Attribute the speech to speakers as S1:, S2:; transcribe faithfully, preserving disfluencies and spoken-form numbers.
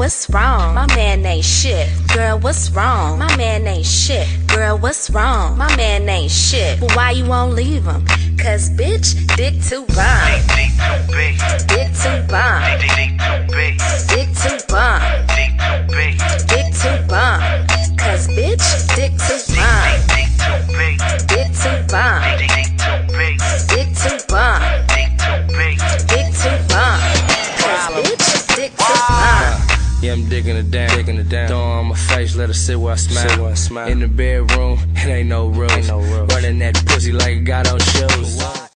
S1: what's wrong? My man ain't shit. Girl, what's wrong? My man ain't shit. Girl, what's wrong? My man ain't shit. Well, why you won't leave him? Cause bitch, dick too bomb.
S2: Dick too big.
S1: Dick too bomb.
S2: Dick too big.
S1: Dick too bomb.
S2: Dick too big.
S1: Dick too bomb. Cause bitch, dick too bomb.
S2: Dick too big.
S1: Dick too bomb.
S2: Dick too big.
S1: Dick too bomb.
S2: Dick too big.
S1: Dick too bomb. Cause bitch, dick too bomb.
S3: Yeah, I'm digging it down, digging it down. Throw on my face, let her sit where I smile. Sit where I smile. In the bedroom, it ain't no rules. Ain't no rules. Running that pussy like it got on shoes.